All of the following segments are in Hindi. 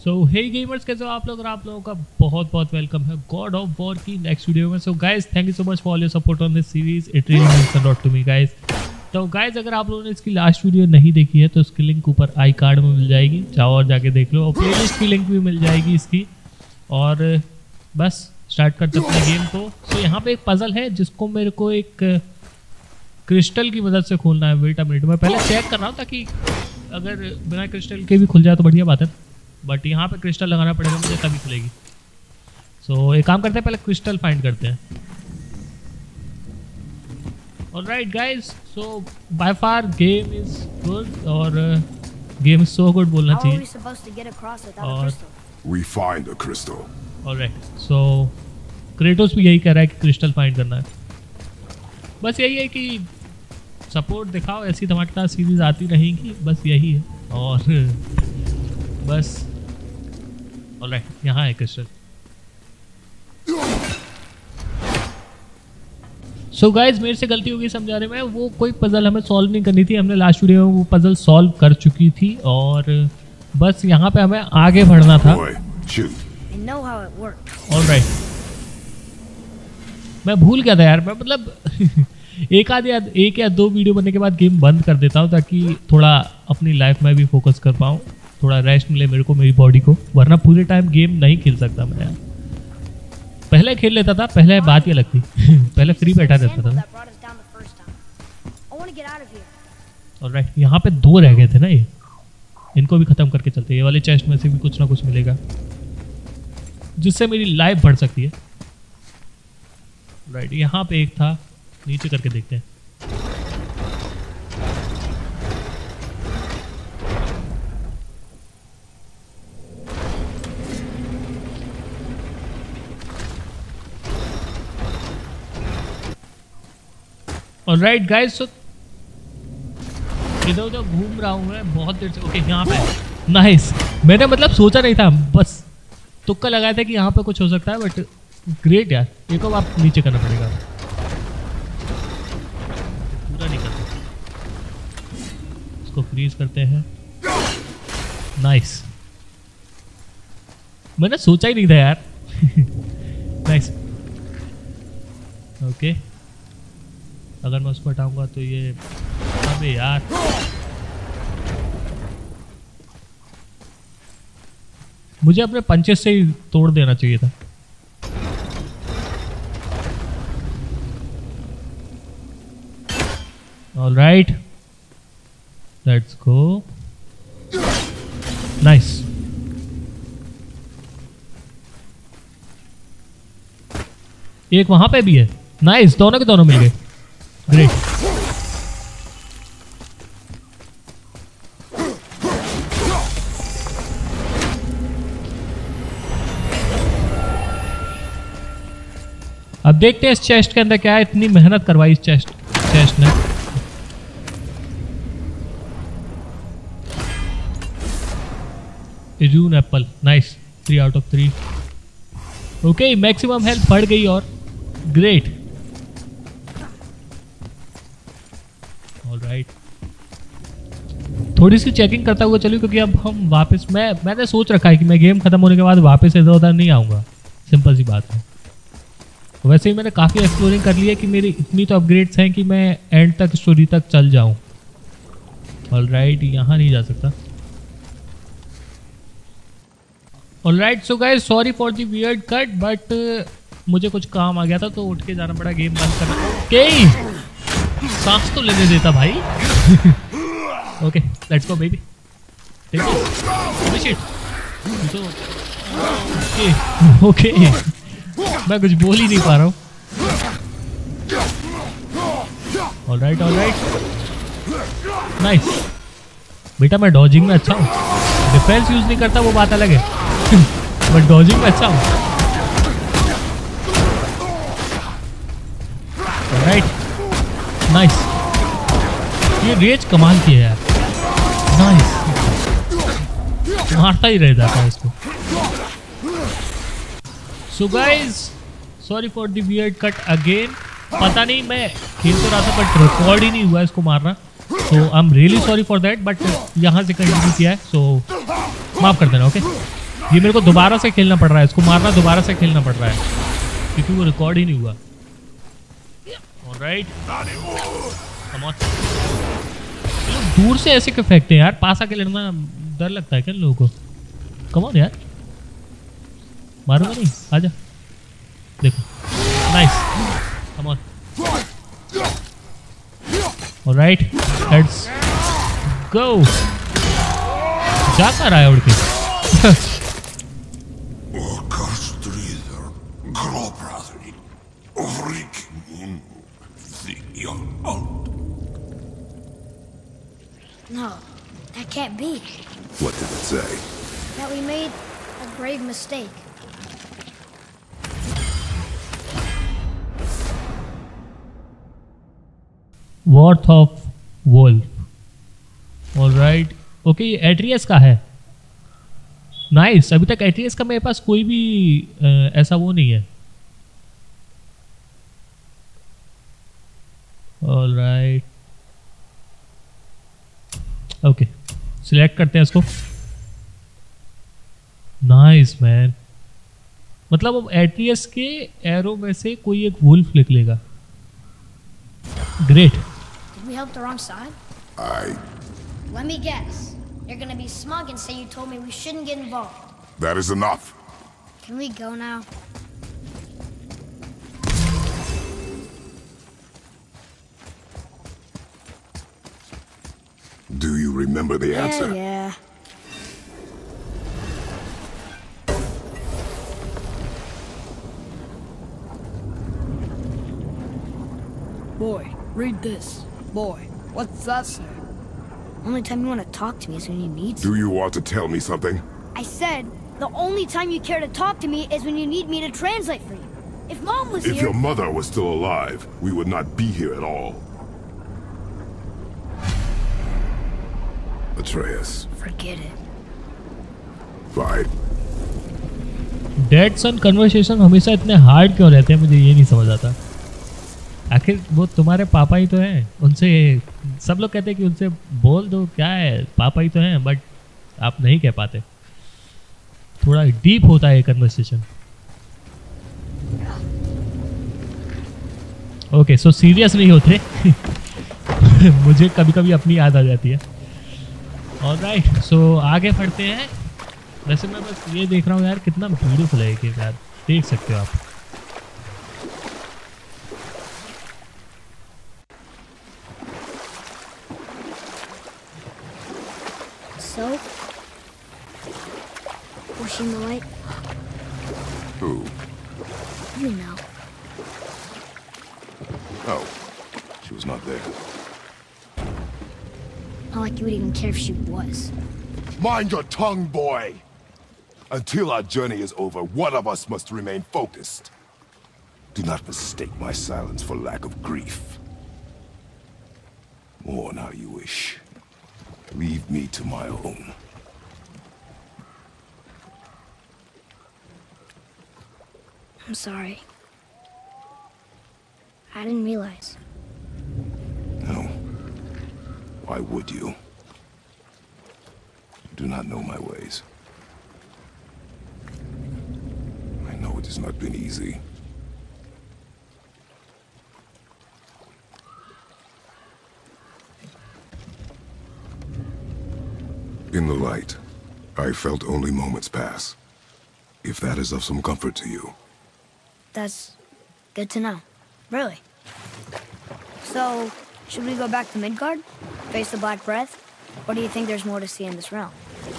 सो हे गेमर्स, कैसे हो आप लोग? और आप लोगों का बहुत बहुत वेलकम है गॉड ऑफ वॉर की नेक्स्ट वीडियो में। So guys, thank you so much for all your support on this series, it really means a lot to me guys. तो गाइस, अगर आप लोगों ने इसकी लास्ट वीडियो नहीं देखी है तो इसकी लिंक ऊपर आई कार्ड में मिल जाएगी, जाओ और जाके देख लो, और प्लेलिस्ट की लिंक भी मिल जाएगी इसकी। और बस स्टार्ट करते अपने गेम को। सो यहाँ पे एक पजल है जिसको मेरे को एक क्रिस्टल की मदद से खोलना है। वेट अ मिनट, मैं पहले चेक कर रहा हूँ ताकि अगर बिना क्रिस्टल के भी खुल जाए तो बढ़िया बात है, बट यहाँ पे क्रिस्टल लगाना पड़ेगा मुझे तभी खुलेगी। सो एक काम करते हैं, पहले क्रिस्टल फाइंड करते हैं। Alright guys, so by far game is good, और गेम इज सो गुड बोलना चाहिए। और We find a crystal. Alright, so Kratos भी यही कह रहा है कि क्रिस्टल फाइंड करना है। बस यही है कि सपोर्ट दिखाओ, ऐसी धमाकेदार सीरीज आती रहेगी, बस यही है। और बस ऑलराइट, यहाँ है क्रिस्टल। सो गाइज, मेरे से गलती होगी समझाने में। वो कोई पजल हमें सॉल्व नहीं करनी थी, हमने लास्ट वीडियो में वो पजल सॉल्व कर चुकी थी, और बस यहाँ पे हमें आगे बढ़ना था। ऑलराइट, मैं भूल गया था यार, मैं मतलब एक या दो वीडियो बनने के बाद गेम बंद कर देता हूँ ताकि थोड़ा अपनी लाइफ में भी फोकस कर पाऊँ, थोड़ा रेस्ट मिले मेरे को, मेरी बॉडी को, वरना पूरे टाइम गेम नहीं खेल सकता मैं यार। पहले खेल लेता था, पहले बात ही अलग थी पहले फ्री बैठा रहता था। ऑलराइट, यहाँ पे दो रह गए थे ना, ये इनको भी खत्म करके चलते। ये वाले चेस्ट में से भी कुछ ना कुछ मिलेगा जिससे मेरी लाइफ बढ़ सकती है। राइट, यहाँ पे एक था, नीचे करके देखते हैं। ऑलराइट गाइस, सो इधर उधर घूम रहा हूँ मैं बहुत देर से। ओके, यहाँ पे नाइस। मैंने मतलब सोचा नहीं था, बस तुक्का लगाया था कि यहाँ पे कुछ हो सकता है, बट ग्रेट यार। एक और आप नीचे करना पड़ेगा, पूरा नहीं करते। इसको फ्रीज करते हैं। नाइस, मैंने सोचा ही नहीं था यार नाइस। ओके, अगर मैं उसको हटाऊंगा तो ये, अबे यार मुझे अपने पंचेस से ही तोड़ देना चाहिए था। Alright, let's go. नाइस, एक वहां पे भी है। नाइस, दोनों के दोनों मिल गए। ग्रेट, अब देखते हैं इस चेस्ट के अंदर क्या है। इतनी मेहनत करवाई इस चेस्ट ने। Idunn apple, nice, 3 out of 3। Okay, maximum health बढ़ गई, और ग्रेट। ऑलराइट, थोड़ी सी चेकिंग करता हुआ चलिए, क्योंकि अब हम वापस, मैंने सोच रखा है कि मैं गेम खत्म होने के बाद वापस इधर उधर नहीं आऊँगा, सिंपल सी बात है। वैसे ही मैंने काफ़ी एक्सप्लोरिंग कर ली है कि मेरी इतनी तो अपग्रेड्स हैं कि मैं एंड तक, स्टोरी तक चल जाऊँ। ऑलराइट, यहाँ नहीं जा सकता। Alright, so guys, sorry for the weird cut, but मुझे कुछ काम आ गया था तो उठ के जाना पड़ा, गेम बंद करना। ओके, सांस तो लेने देता भाई okay, let's go baby, take it. Okay, मैं कुछ बोल ही नहीं पा रहा हूँ। ऑलराइट, नाइस बेटा, मैं डॉजिंग में अच्छा हूँ। डिफेंस यूज नहीं करता वो बात अलग है बट डॉजिंग में अच्छा हूँ। ऑलराइट, नाइस, ये रेज कमाल की है यार। नाइस, मारता ही रह जाता है इसको। So guys, sorry for the weird cut again. पता नहीं, मैं खेल तो रहा था बट रिकॉर्ड ही नहीं हुआ इसको मारना, तो I am really sorry for that, but यहाँ से कंटिन्यू किया है, सो माफ कर देना। ओके, ये मेरे को दोबारा से खेलना पड़ रहा है, इसको मारना दोबारा से खेलना पड़ रहा है क्योंकि वो रिकॉर्ड ही नहीं हुआ। Alright, come on. दूर से ऐसे क्यों फेंकते हैं यार, पास आके लड़ना डर लगता है क्या इन लोगों को? कम ऑन यार, मारूंगा नहीं, आजा। देखो, nice, come on. Alright, let's go. जा कर रहा है उड़ के। No, that can't be. What did it say? That we made a grave mistake. Worth of Wolf। Alright, okay, ये एट्रियस का है। नाइस, अभी तक एट्रियस का मेरे पास कोई भी ऐसा वो नहीं है। ऑलराइट, ओके, सिलेक्ट करते हैं इसको। नाइस मैन, मतलब अब एट्रियस के एरो में से कोई एक वुल्फ निकलेगा। Great. Did we help the wrong side? Let me guess. You're gonna be smug and say you told me we shouldn't get involved. That is enough. Can we go now? Do you remember the answer? Yeah. Boy, read this. Boy, what's that say? Only time you want to talk to me is when you need to. Do you want to tell me something? I said the only time you care to talk to me is when you need me to translate for you. If Mom was If here... your mother was still alive, we would not be here at all. Atreus. Forget it. Fine. Dad son conversation हमेशा इतने हार्ड क्यों रहते हैं, मुझे ये नहीं समझ आता। आखिर वो तुम्हारे पापा ही तो हैं, उनसे सब लोग कहते हैं कि उनसे बोल दो, क्या है, पापा ही तो हैं, बट आप नहीं कह पाते। थोड़ा डीप होता है कन्वर्सेशन। ओके, सो सीरियस नहीं होते। मुझे कभी कभी अपनी याद आ जाती है। ऑलराइट, सो आगे बढ़ते हैं। वैसे मैं बस ये देख रहा हूँ यार, कितना ब्यूटीफुल है कि यार, देख सकते हो आप। So? Was she in the light? Who? You know. Oh, she was not there. Not like you would even care if she was. Mind your tongue, boy! Until our journey is over, one of us must remain focused. Do not mistake my silence for lack of grief. Mourn how you wish. Leave me to my own. I'm sorry. I didn't realize. No. Why would you? You do not know my ways. I know it has not been easy. In the light, I felt only moments pass. If that is of some comfort to you. That's good to know. Really. So, should we go back to Midgard? Face the Black Breath? Or do you think there's more to see in this realm?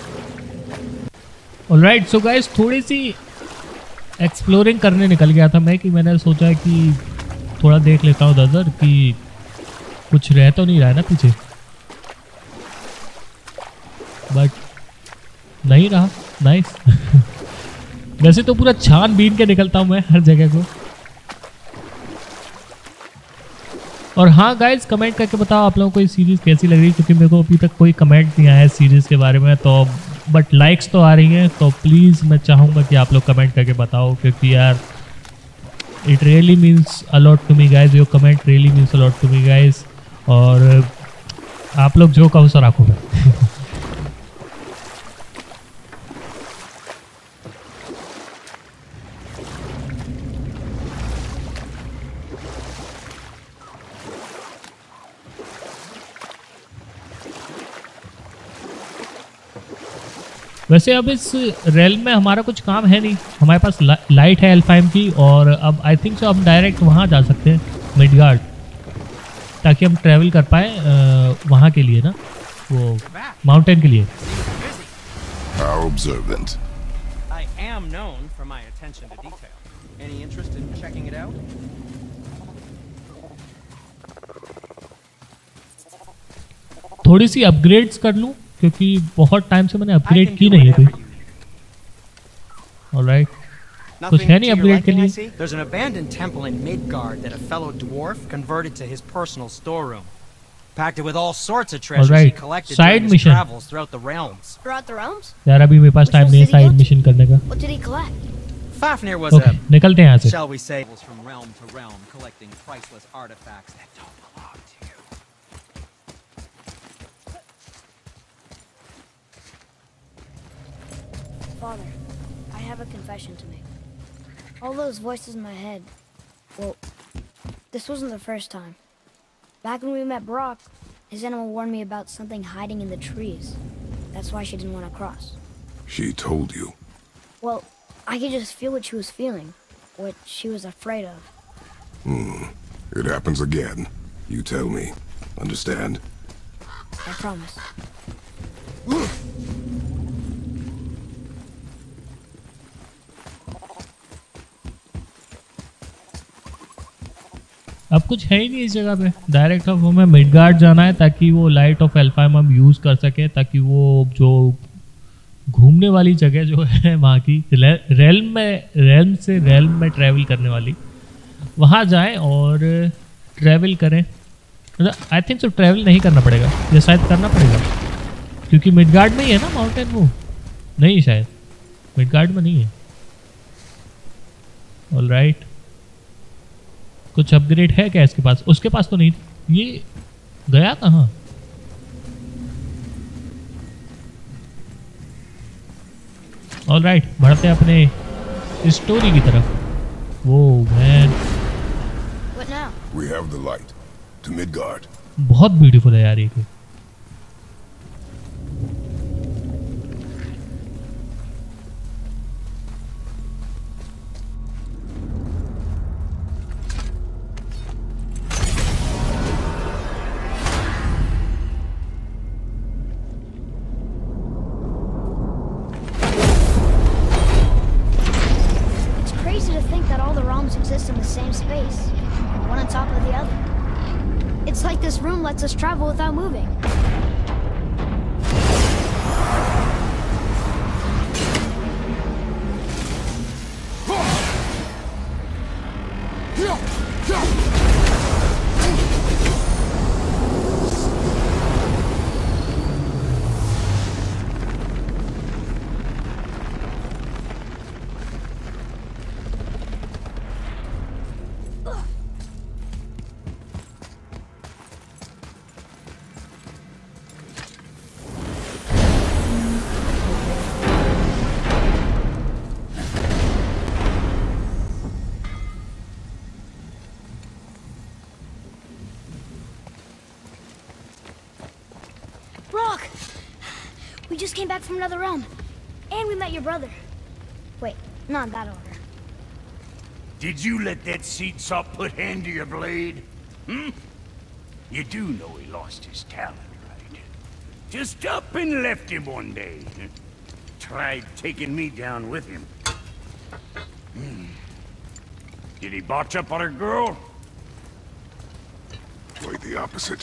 Alright, so guys, थोड़ी सी एक्सप्लोरिंग करने निकल गया था मैं, कि मैंने सोचा कि थोड़ा देख लेता हूँ उधर कि कुछ रह तो नहीं रहा है ना पीछे, बट नहीं रहा। नाइस। वैसे तो पूरा छान बीन के निकलता हूँ मैं हर जगह को। और हाँ गाइज, कमेंट करके बताओ आप लोगों को ये सीरीज़ कैसी लग रही है, क्योंकि मेरे को अभी तक कोई कमेंट नहीं आया है सीरीज़ के बारे में, तो बट लाइक्स तो आ रही हैं, तो प्लीज़ मैं चाहूँगा कि आप लोग कमेंट करके बताओ, क्योंकि यार it really means a lot to me guys, your comment really means a lot to me guys. और आप लोग जो कहो सो रखो। वैसे अब इस रेल में हमारा कुछ काम है नहीं, हमारे पास लाइट है एल्फाइम की, और अब आई थिंक सो हम डायरेक्ट वहाँ जा सकते हैं मिडगार्ड, ताकि हम ट्रैवल कर पाए वहाँ के लिए ना, वो माउंटेन के लिए। How observant. I am known for my attention to detail. Any interest in checking it out? थोड़ी सी अपग्रेड्स कर लूँ, क्योंकि बहुत टाइम से मैंने अपग्रेड की नहीं है कोई। ऑलराइट, कुछ है नहीं अपग्रेड के लिए। There's an abandoned temple in Midgard that a fellow dwarf converted to his personal storeroom. Packed it with all sorts of treasures he collected during his travels throughout the realms. Throughout the realms? यार अभी मेरे पास टाइम नहीं है साइड मिशन करने का। What did he collect? Fafnir was Okay, निकलते हैं यहाँ से। shall we say, from realm to realm, collecting priceless artifacts that don't belong to you. Father, I have a confession to make. All those voices in my head, well, this wasn't the first time. Back when we met Brock, his animal warned me about something hiding in the trees. That's why she didn't want to cross. She told you. Well, I could just feel what she was feeling, what she was afraid of. It happens again. You tell me. Understand? I promise. अब कुछ है ही नहीं इस जगह पे, डायरेक्ट अब हमें मिडगार्ड जाना है ताकि वो लाइट ऑफ एल्फाइम हम यूज़ कर सकें, ताकि वो जो घूमने वाली जगह जो है वहाँ की रेल्म से रेल्म में ट्रैवल करने वाली, वहाँ जाएं और ट्रैवल करें। आई थिंक सो ट्रैवल नहीं करना पड़ेगा, या शायद करना पड़ेगा, क्योंकि मिडगार्ड में ही है ना माउंटेन, वो नहीं शायद मिडगार्ड में नहीं है। ऑलराइट, कुछ अपग्रेड है क्या इसके पास? उसके पास तो नहीं, ये गया कहाँ? ऑलराइट, बढ़ते अपने स्टोरी की तरफ। Whoa man, What now? We have the light. To Midgard. बहुत ब्यूटीफुल है यार ये तो। Exist in the same space, one on top of the other. It's like this room lets us travel without moving. We just came back from another realm. And we met your brother. Wait, not in that order. Did you let that seed sop put hand to your blade? Hmm? You do know he lost his talent, right? Just up and left him one day. Tried taking me down with him. Did he botch up on a girl? Quite the opposite.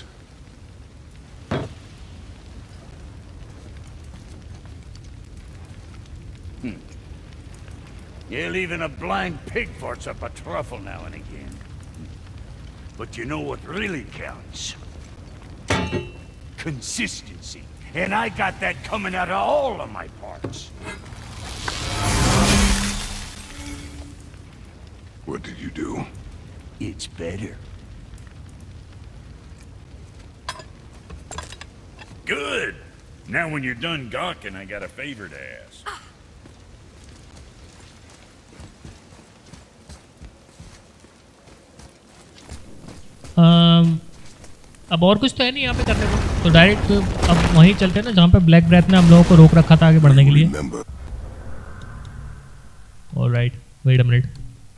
Yeah, even a blind pig farts up a truffle now and again. But you know what really counts? Consistency. And I got that coming out of all of my parts. What did you do? It's better. Good! Now when you're done gawking, I got a favor to ask. अब और कुछ तो है नहीं यहाँ पे करने को, तो डायरेक्ट अब वहीं चलते हैं ना जहाँ पे ब्लैक ब्रेथ ने हम लोगों को रोक रखा था आगे बढ़ने के लिए। Alright, wait a minute.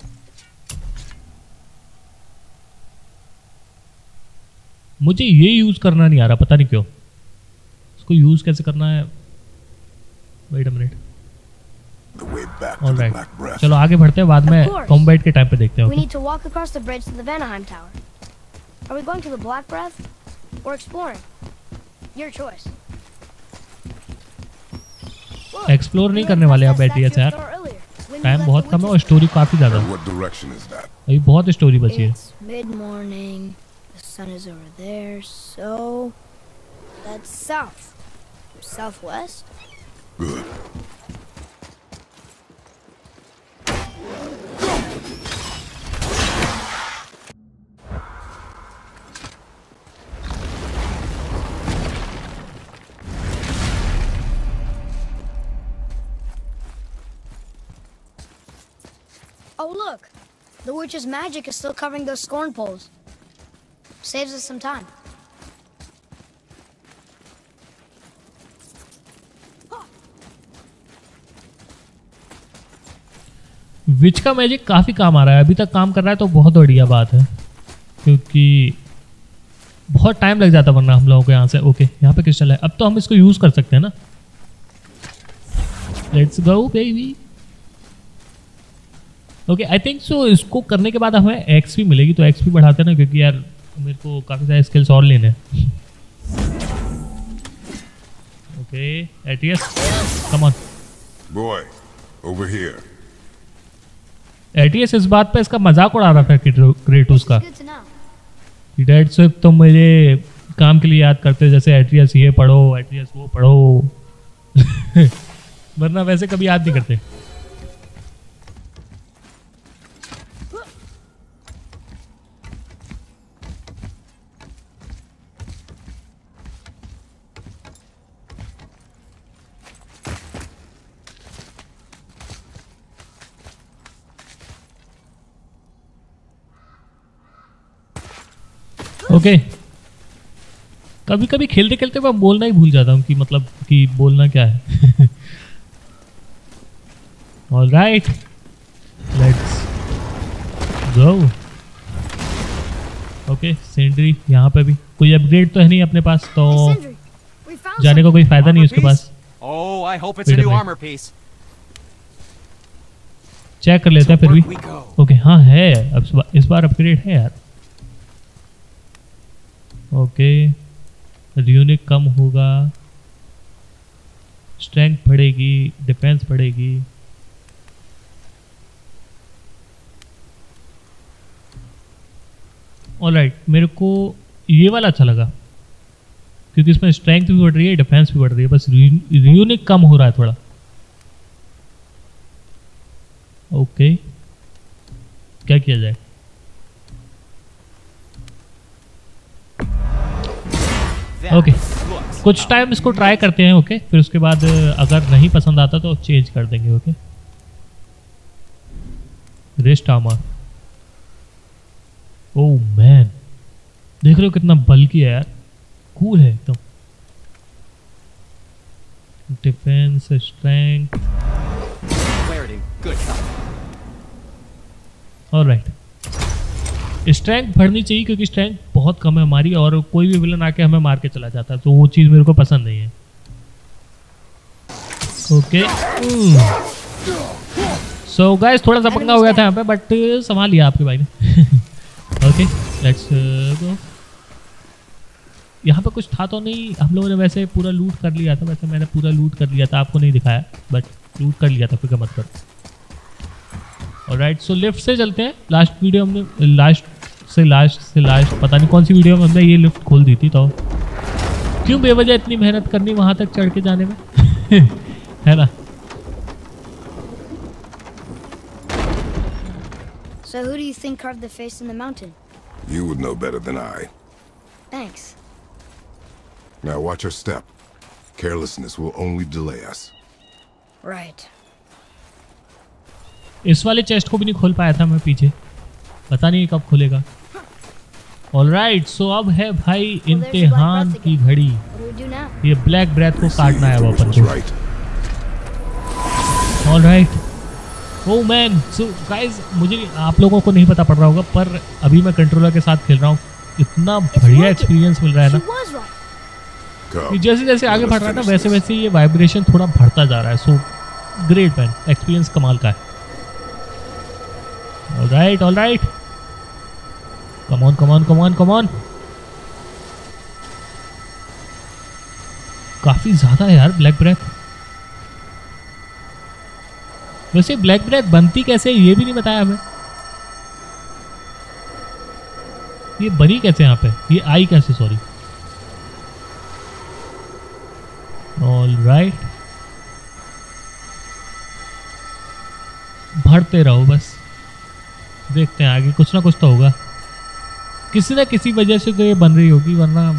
मुझे ये यूज करना नहीं आ रहा, पता नहीं क्यों। इसको यूज कैसे करना है? Wait a minute. ऑलराइट, चलो आगे बढ़ते हैं, बाद में कॉम्बैट के टाइम पे देखते हैं। We need to walk across the bridge to the Vanaheim Tower. Are we going to the Black Breath or exploring? Your choice. Explore नहीं करने वाले आप एटीएस यार, टाइम बहुत कम है और स्टोरी काफी ज्यादा है। अभी बहुत स्टोरी बची है। Mid morning, the sun is over there, so that's south, southwest. Good. Oh look, the witch's magic is still covering those scorn poles. Saves us some time. विच का मैजिक काफी काम आ रहा है, अभी तक काम कर रहा है तो बहुत बढ़िया बात है, क्योंकि बहुत टाइम लग जाता वरना हम लोगों को यहाँ से। ओके, यहाँ पे क्रिस्टल है, अब तो हम इसको यूज कर सकते हैं ना। Let's go baby. Okay, I think so इसको करने के बाद हमें एक्सपी मिलेगी, तो एक्सपी बढ़ाते हैं ना, क्योंकि यार मेरे को काफी सारे स्किल्स और लेने हैं। Okay, Atreus come on boy, over here. Atreus इस बात पे इसका मजाक उड़ा रहा था क्रेटोस का। डैड सिर्फ तुम मुझे काम के लिए याद करते हो, जैसे एटीएस ये पढ़ो, एटीएस वो पढ़ो। वरना वैसे कभी याद नहीं करते। ओके, कभी कभी खेलते खेलते मैं बोलना ही भूल जाता हूँ कि मतलब कि बोलना क्या है। Alright, let's go. Okay, sentry यहाँ पे भी कोई अपग्रेड तो है नहीं अपने पास, तो जाने का कोई फायदा नहीं उसके पास। चेक कर लेते हैं फिर भी। ओके, हाँ है, अब इस बार अपग्रेड है यार। ओके, यूनिक कम होगा, स्ट्रेंथ बढ़ेगी, डिफेंस बढ़ेगी। ऑलराइट, मेरे को ये वाला अच्छा लगा क्योंकि इसमें स्ट्रेंथ भी बढ़ रही है, डिफेंस भी बढ़ रही है, बस यूनिक कम हो रहा है थोड़ा। ओके, क्या किया जाए? ओके, कुछ टाइम इसको ट्राई करते हैं। ओके, फिर उसके बाद अगर नहीं पसंद आता तो चेंज कर देंगे। Okay, rest armour. Oh man, देख रहे हो कितना बल्कि है यार, कूल है एकदम। Defence, strength, alright. स्ट्रेंथ बढ़नी चाहिए क्योंकि स्ट्रेंथ बहुत कम है हमारी, और कोई भी विलन आके हमें मार के चला जाता है, तो वो चीज़ मेरे को पसंद नहीं है। ओके, सो गाइस थोड़ा सा पंगा हो गया था यहाँ पे, बट संभाल लिया आपके भाई ने। Okay, let's go. यहाँ पे कुछ था तो नहीं, हम लोगों ने वैसे पूरा लूट कर लिया था। वैसे मैंने पूरा लूट कर लिया था, आपको नहीं दिखाया, बट लूट कर लिया था, फिक्र मत करो। ऑलराइट, सो लिफ्ट से चलते हैं। लास्ट वीडियो हमने लास्ट पता नहीं कौन सी वीडियो में हमने ये लिफ्ट खोल दी थी, तो क्यों बेवजह इतनी मेहनत करनी वहां तक चढ़ के जाने में। है ना? So who do you think carved the face in the mountain? You would know better than I. Thanks. Now watch your step. Carelessness will only delay us. Right. इस वाले चेस्ट को भी नहीं खोल पाया था मैं पीछे, पता नहीं कब खुलेगा। ऑलराइट, सो अब है भाई इम्तिहान की घड़ी। ये ब्लैक ब्रेथ को काटना है अपन को। Alright, oh man, so guys मुझे आप लोगों को नहीं पता पड़ रहा होगा पर अभी मैं कंट्रोलर के साथ खेल रहा हूँ। इतना बढ़िया एक्सपीरियंस मिल रहा है ना, जैसे जैसे आगे बढ़ रहा है ना वैसे वैसे ये वाइब्रेशन थोड़ा बढ़ता जा रहा है। सो ग्रेट मैन, एक्सपीरियंस कमाल का है। Alright alright, come on come on come on come on. काफी ज्यादा है यार ब्लैक ब्रेथ। वैसे ब्लैक ब्रेथ बनती कैसे ये भी नहीं बताया हमें। ये बनी कैसे यहाँ पे, ये आई कैसे, सॉरी। ऑलराइट, भरते रहो बस, देखते हैं आगे कुछ ना कुछ तो होगा। किसी ना किसी वजह से तो ये बन रही होगी, वरना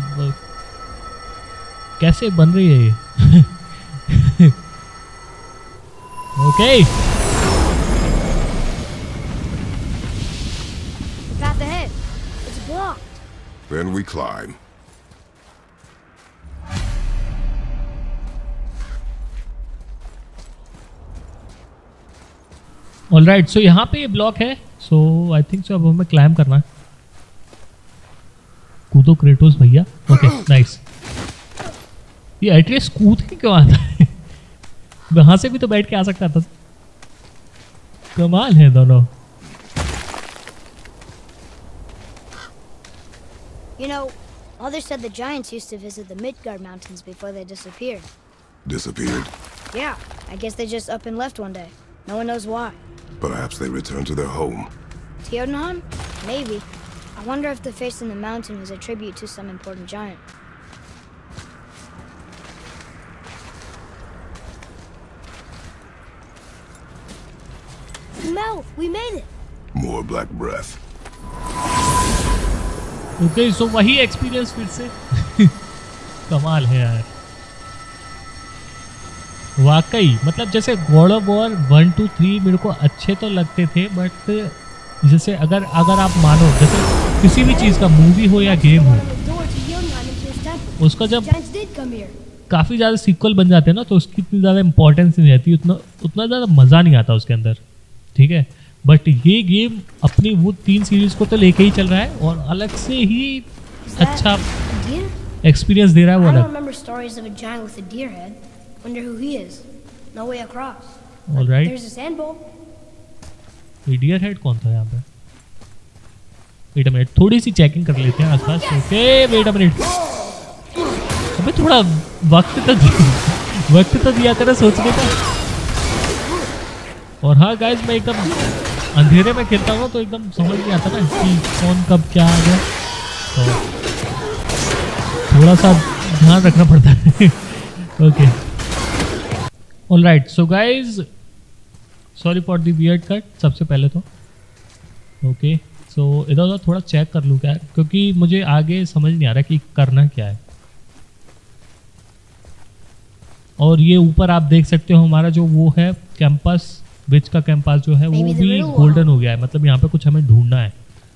कैसे बन रही है ये। Okay, path ahead. It's blocked. Then we climb. Alright, so यहाँ पे ये ब्लॉक है। सो आई थिंक सो अब हमें क्लाइम करना है। कूदो क्रेटोस भैया। Okay nice. ये एट्रियस कूद के क्यों आता है? वहां से भी तो बैठ के आ सकता था। कमाल है दोनों। You know, Mother said the giants used to visit the Midgard mountains before they disappeared. Disappeared? Yeah, I guess they just up and left one day. No one knows why. Perhaps they returned to their home. Jotunheim? Maybe. I wonder if the face in the mountain was a tribute to some important giant. Mel, we made it. More black breath. Okay, so वही एक्सपीरियंस फिर से। कमाल है यार वाकई। मतलब जैसे गॉड ऑफ वॉर 1 2 3 मेरे को अच्छे तो लगते थे, बट जैसे अगर आप मानो जैसे किसी भी चीज़ का मूवी हो या गेम हो, उसका जब काफ़ी ज़्यादा सीक्वल बन जाते हैं ना तो उसकी इतनी ज़्यादा इंपॉर्टेंस नहीं रहती, उतना ज़्यादा मज़ा नहीं आता उसके अंदर, ठीक है। बट ये गेम अपनी वो 3 सीरीज को तो लेके ही चल रहा है और अलग से ही अच्छा एक्सपीरियंस दे रहा है वो अलग। ऑलराइट, डियर हेड कौन था यहाँ पे? वेट अ मिनट, थोड़ी सी चेकिंग कर लेते हैं आसपास। ओके वेट अ मिनट, अबे थोड़ा वक्त तो दिया करो सोचने का। और हाँ गाइस, मैं एकदम अंधेरे में खेलता हूँ तो एकदम समझ नहीं आता ना कि कौन कब क्या आ गया, तो थोड़ा सा ध्यान रखना पड़ता है। Okay alright, so guys sorry for the weird cut सबसे पहले तो। ओके सो इधर उधर थोड़ा चेक कर लूँ क्या, क्योंकि मुझे आगे समझ नहीं आ रहा कि करना क्या है। और ये ऊपर आप देख सकते हो हमारा जो वो है कैंपस, विच का कैंपस जो है वो भी गोल्डन हो गया है, मतलब यहाँ पे कुछ हमें ढूंढना है।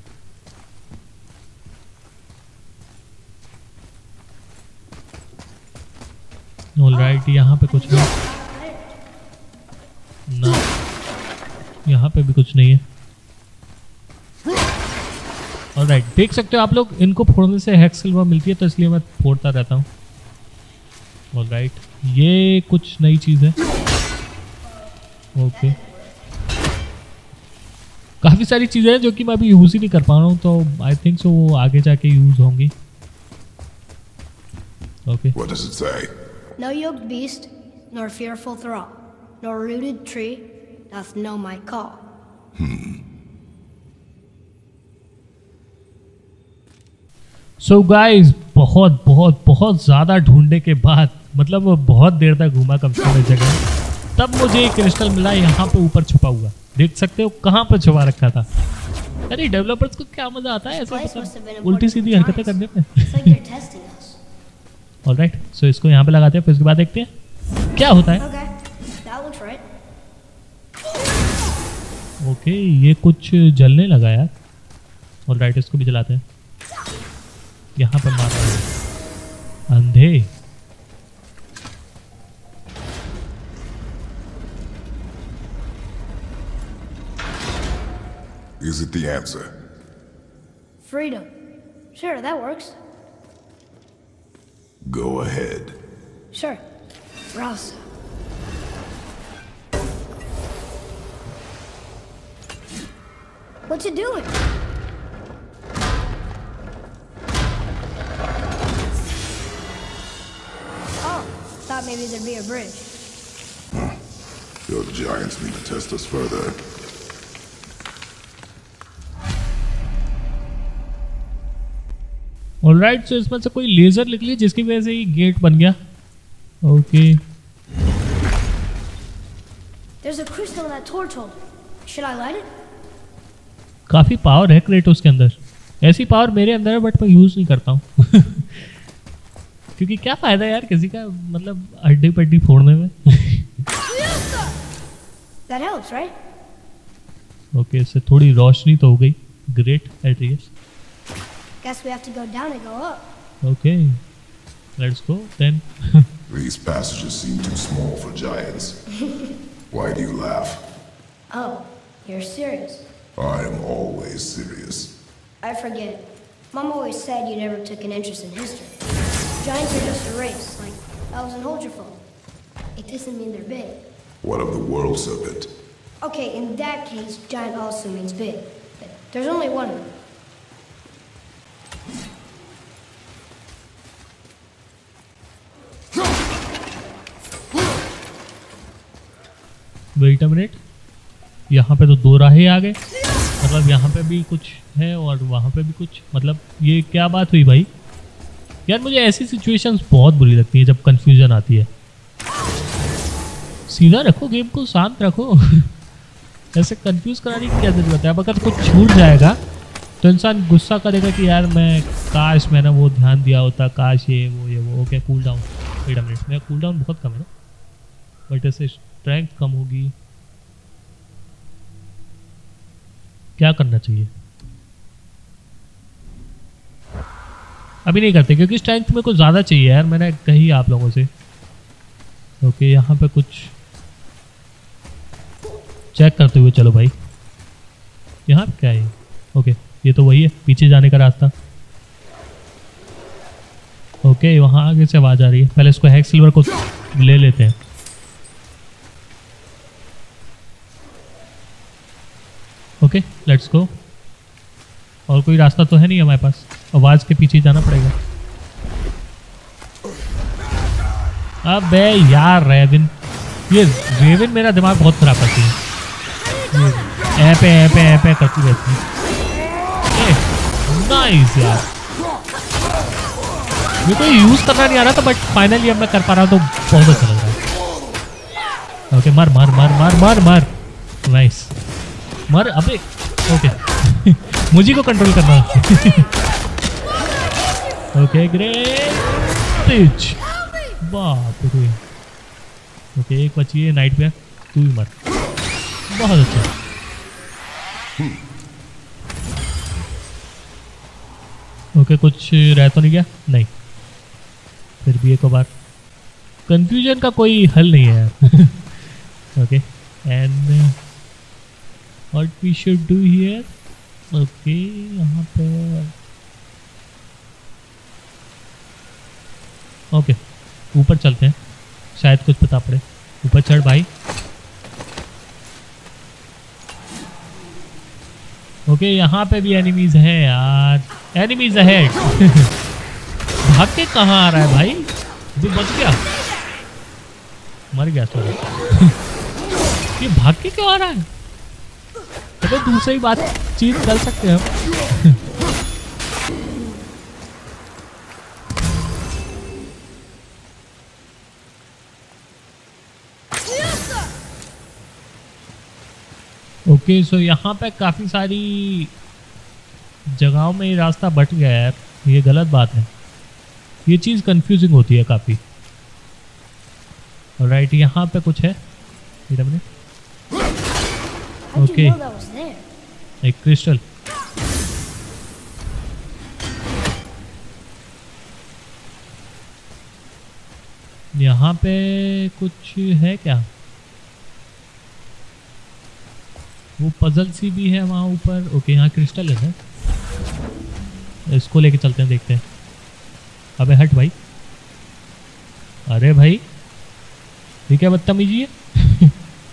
ऑलराइट, यहाँ पे कुछ नहीं ना, यहाँ पे भी कुछ नहीं है। ऑलराइट, देख सकते हो आप लोग, इनको फोड़ने से हेक्स सिल्वर मिलती है तो इसलिए मैं फोड़ता रहता हूँ। ऑलराइट, ये कुछ नई चीज़ है। ओके, काफ़ी सारी चीज़ें हैं जो कि मैं अभी यूज़ ही नहीं कर पा रहा हूँ, तो आई थिंक सो वो आगे जाके यूज़ होंगी। Okay, What does it say? No yoked beast, nor fearful thrall, nor rooted tree doth know my call. So guys, बहुत बहुत बहुत ज़्यादा ढूंढने के बाद, मतलब बहुत देर तक घूमा कम से कम इस जगह, तब मुझे एक क्रिस्टल मिला यहाँ पे ऊपर छुपा हुआ। देख सकते हो कहाँ पर छुपा रखा था। अरे डेवलपर्स को क्या मजा आता है ऐसे उल्टी सीधी हरकतें करने में। ऑलराइट, सो इसको यहाँ पे लगाते हैं, फिर उसके बाद देखते हैं क्या होता है। ओके, ये कुछ जलने लगा यार। ऑलराइट, इसको भी जलाते हैं। यहाँ पे मार रहा है अंधे। Is it the answer? Freedom. Sure, that works. Go ahead. Sure. Rasa. What's it doing? Oh, thought maybe there'd be a bridge. Your giants need to test us further. Alright, so इसमें से कोई लेजर निकली जिसकी वजह से ये गेट बन गया। Okay. There's a crystal in that torch holder. Should I light it? काफी पावर है क्रेटोस के अंदर। ऐसी पावर मेरे अंदर है बट मैं यूज नहीं करता हूँ। क्योंकि क्या फायदा यार किसी का, मतलब हड्डी पड्डी फोड़ने में। That helps, right? ओके, इससे थोड़ी रोशनी तो हो गई। Great Atreus. Guess we have to go down and go up. Okay, let's go then. These passages seem too small for giants. Why do you laugh? Oh, you're serious. I am always serious. I forget. Mom always said you never took an interest in history. Giants are just a race, like elves and Holgerfolk. It doesn't mean they're big. What of the world serpent? Okay, in that case, giant also means big. But there's only one of them. Wait a minute, यहाँ पे तो दो राहें आ गए, मतलब यहाँ पे भी कुछ है और वहाँ पे भी कुछ, मतलब ये क्या बात हुई भाई? यार मुझे ऐसी सिचुएशंस बहुत बुरी लगती है जब कंफ्यूजन आती है। सीधा रखो गेम को, शांत रखो। ऐसे कंफ्यूज कराने की क्या जरूरत है? अब अगर कुछ छूट जाएगा तो इंसान गुस्सा करेगा कि यार मैं काश मैंने वो ध्यान दिया होता, काश ये वो। Okay, cool down. Wait a minute, मेरा कूल डाउन बहुत कम है ना, बट ऐसे स्ट्रेंथ कम होगी। क्या करना चाहिए? अभी नहीं करते क्योंकि स्ट्रेंथ मेरे को ज़्यादा चाहिए यार, मैंने कही आप लोगों से। ओके, यहाँ पे कुछ चेक करते हुए चलो भाई। यहाँ पे क्या है? ओके, ये तो वही है पीछे जाने का रास्ता। ओके, वहाँ आगे से आवाज़ आ रही है। पहले इसको हैक सिल्वर को ले लेते हैं। Okay, let's go. और कोई रास्ता तो है नहीं हमारे पास, आवाज़ के पीछे जाना पड़ेगा। अबे यार रेविन, ये रेविन मेरा दिमाग बहुत खराब करती है। ऐपे करती रहती है। नाइस यार, मेरे को यूज करना नहीं आ रहा था बट फाइनली अब मैं कर पा रहा हूँ तो बहुत अच्छा लग रहा है। ओके, मार मार मार मार मार मार। नाइस, मर। अबे ओके, मुझे को कंट्रोल करना। Okay, great. बाप रे। ओके, एक बची है नाइट पे, तू भी मर। बहुत अच्छा। ओके, कुछ रह तो नहीं गया? नहीं, फिर भी एक बार। कंफ्यूजन का कोई हल नहीं है यार। Okay, and what we should do here? Okay, यहाँ पे ओके, ऊपर चलते हैं, शायद कुछ पता पड़े। ऊपर चढ़ भाई। ओके, यहाँ पे भी एनिमीज हैं यार। Enemies ahead. भाग के कहाँ आ रहा है भाई? जो बच गया, मर गया। सॉरी। ये भाग के क्यों आ रहा है? तो दूसरी बात चीज कर सकते हैं हम। ओके, सो यहाँ पे काफी सारी जगहों में ये रास्ता बट गया है। ये गलत बात है, ये चीज कंफ्यूजिंग होती है काफी। ऑलराइट, यहाँ पे कुछ है। ओके, एक क्रिस्टल। यहाँ पे कुछ है क्या? वो पजल सी भी है वहाँ ऊपर। ओके यहाँ क्रिस्टल है, इसको लेके चलते हैं, देखते हैं। अबे हट भाई, अरे भाई ये क्या बदतमीजी है?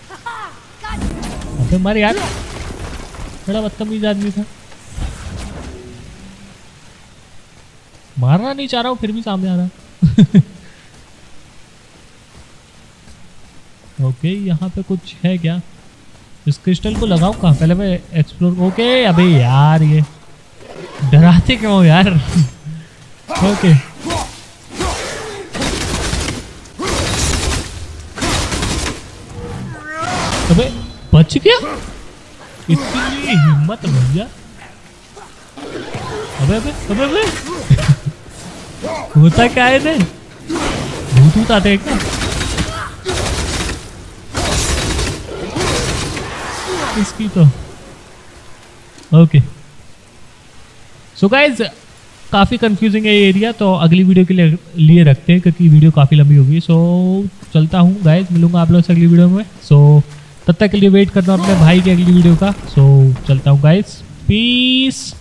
अबे मार यार, बड़ा बदतमीज आदमी था। मारना नहीं चाह रहा हूँ फिर भी सामने आ रहा। ओके यहाँ पे कुछ है क्या? इस क्रिस्टल को लगाऊं कहाँ? पहले मैं एक्सप्लोर। ओके अबे यार ये डराते क्यों हो यार? ओके अबे बच गया, इतनी हिम्मत भैया। अबे अबे अबे अबे होता क्या है? थे भूत आते हैं क्या? इसकी तो ओके। सो गाइज काफ़ी कंफ्यूजिंग है ये एरिया, तो अगली वीडियो के लिए रखते हैं क्योंकि वीडियो काफ़ी लंबी होगी। सो चलता हूँ गाइज, मिलूंगा आप लोगों से अगली वीडियो में। सो तब तक के लिए वेट करना अपने भाई की अगली वीडियो का। सो चलता हूँ गाइज, पीस।